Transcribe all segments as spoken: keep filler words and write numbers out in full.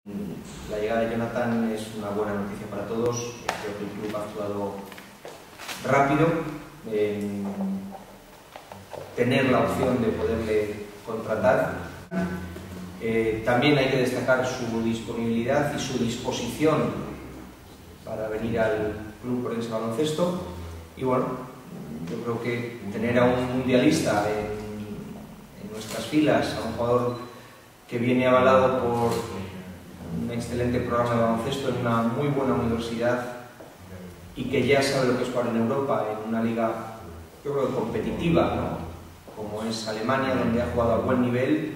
La llegada de Jonathan es una buena noticia para todos. Creo que el club ha actuado rápido en tener la opción de poderle contratar. Eh, también hay que destacar su disponibilidad y su disposición para venir al Club Orense Baloncesto. Y bueno, yo creo que tener a un mundialista en, en nuestras filas, a un jugador que viene avalado por un excelente programa de baloncesto en una muy buena universidad y que ya sabe lo que es jugar en Europa, en una liga, yo creo, competitiva, ¿no?, como es Alemania, donde ha jugado a buen nivel,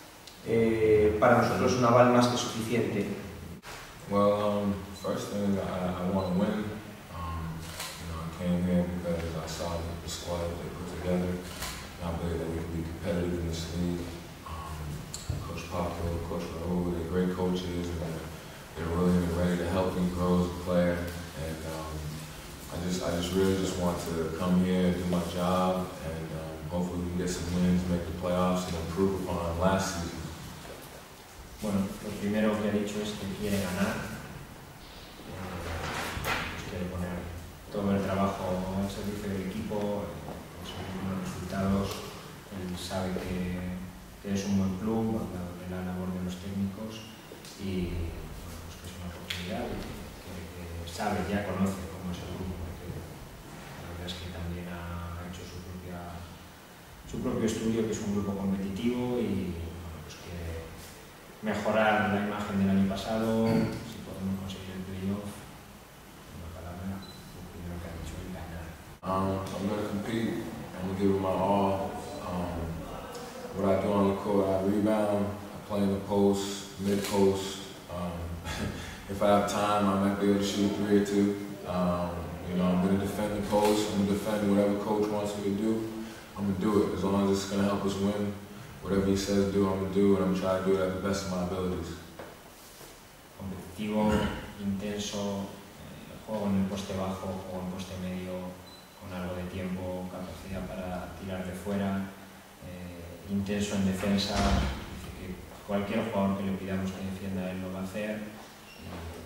eh, para nosotros es un aval más que suficiente. Well, um, first thing, I, I want to win. Um, you know, I came here because I saw the squad that they put together. And I believe that we can be competitive in this league. Um, Coach Paco, Coach Raul, they're great coaches, and they're, they're willing and ready to help me grow as a player. And um, I just, I just really just want to come here and do my job, and um, hopefully we can get some wins, make the playoffs, and improve upon last season. Bueno, lo primero que ha dicho es que quiere ganar, eh, pues quiere poner todo el trabajo al servicio del equipo, conseguir buenos resultados. Él sabe que, que es un buen club, de la labor de los técnicos, y bueno, pues que es una oportunidad y que, que sabe, ya conoce cómo es el grupo, porque la verdad es que también ha hecho su, propia, su propio estudio, que es un grupo competitivo, y bueno, pues que mejorar la imagen del año pasado, si podemos conseguir el playoff, una palabra, lo primero que ha dicho es ganar. Um, I'm going to compete, I'm going to give it my all. Um, what I do on the court, I rebound, I play in the post, mid-post. Um, if I have time, I might be able to shoot a three or two. Um, you know, I'm going to defend the post, I'm going to defend whatever coach wants me to do. I'm going to do it, as long as it's going to help us win. Whatever he says do, I'm going to do, and I'm going to try to do it at the best of my abilities. Competitivo, intenso, eh, juego en el poste bajo, juego en poste medio, con algo de tiempo, capacidad para tirar de fuera, eh, intenso en defensa. Dice que cualquier jugador que le pidamos que defienda, él lo va a hacer. Y